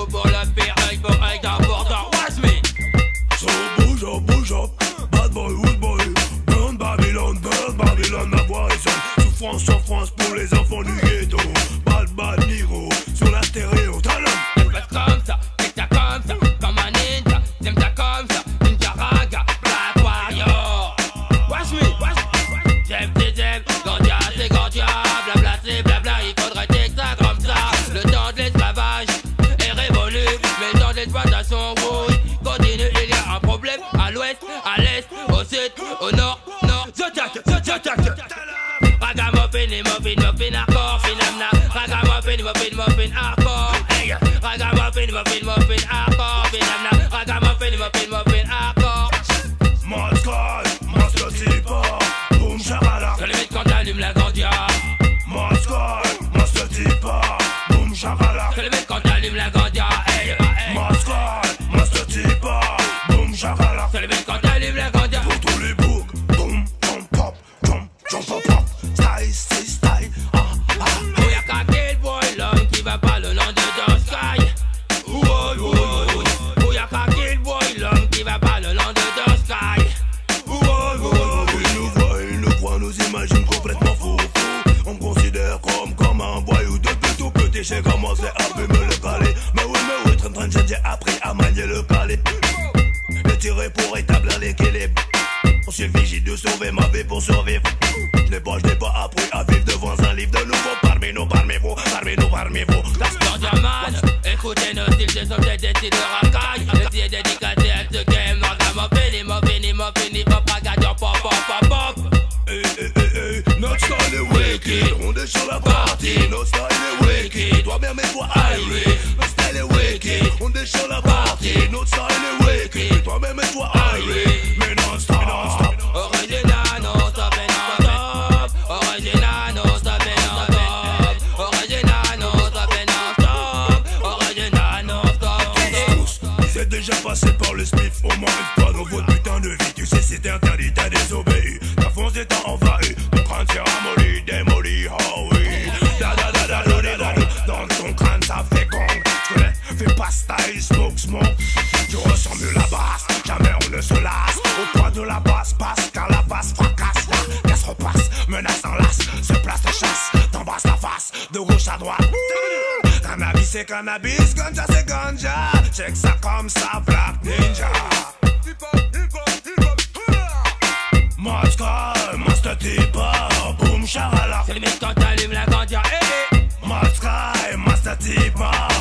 ou pour le pire, œil pour œil, dent pour dent. Watch me. So bouge up, bad boy, wood boy. Burn Babylon, ma voix résonne. Souffrance en France pour les enfants du ghetto. Bad niro, sur la stéréo, talent. Faites comme ça, faites ça comme ça, comme un ninja. T'aimes ça comme ça, ninja raga, Black Warrior. Watch me. J'aime, Gandia c'est Gandia, blabla c'est blabla, il faudrait que ça comme ça. Le temps de l'esclavage est révolu, mais le temps de l'exploitation, oui, continue, il y a un problème à l'ouest, à l'est, au sud, au nord. Ragamuffin, hardcore, finamna. Ragamuffin, hardcore. Hey, Ragamuffin, hardcore, finamna. Ragamuffin, hardcore. Mascot, Master Tipa, boum chakalak. C'est limite quand t'allumes la Gandia. Mascot, Master Tipa, boum chakalak. C'est limite quand t'allumes la Gandia. Hey. Mascot, Master Tipa, boum chakalak. C'est limite quand t'allumes la Gandia. Pour tous les boucs, boum, jump pop. Style, Oh y'a qu'à quel boy l'homme qui va pas le nom de Don Sky. Oh y'a qu'à quel boy l'homme qui va pas le nom de Don Sky. Il nous voit, nous imagine complètement fou. On me considère comme un voyou. Depuis tout petit, j'ai commencé à fumer le palais. Mais oui, train, j'ai appris à manier le palais. Le tirer pour établir l'équilibre. On s'est vigile de sauver ma vie pour survivre. Je n'ai pas appris à vivre devant un livre de nouveau. Parmi nous. Gandiaman, écoutez nos styles, ce sont des styles de racaille. Le style est dédicacé à ce game. Ragamuffin, hip-hop, ragadio, pop. Notre style est wicked. On est sur la partie. Notre style est wicked. Toi-même et toi, Irie. Notre style est wicked. On est sur la partie. Notre style est wicked. Toi-même et toi, Irie. Mais non-stop. Original, non-stop et non-stop. Original, non-stop et non-stop. Original, non-stop et non-stop. Original, non-stop. Vous êtes déjà passé par le spiff au moins une fois dans votre putain de vie. Tu sais c'était interdit, t'as désobéi. Ta fonce est envahie. Ton crâne s'est ramolli, démoli, oh oui. Dans ton crâne ça fait gong. Tu connais, fais pas style, smoke. Tu ressens mieux la basse, jamais on ne se lasse. Au poids de la basse passe, car la basse fracasse. La casse repasse, menace en lasse. Se place de chasse, t'embrasse la face, de gauche à droite. Cannabis c'est cannabis, ganja c'est ganja. Check ça comme ça, Black Ninja. Master Tipa, boum charala. C'est limite quand t'allumes la Gandia. Master Tipa.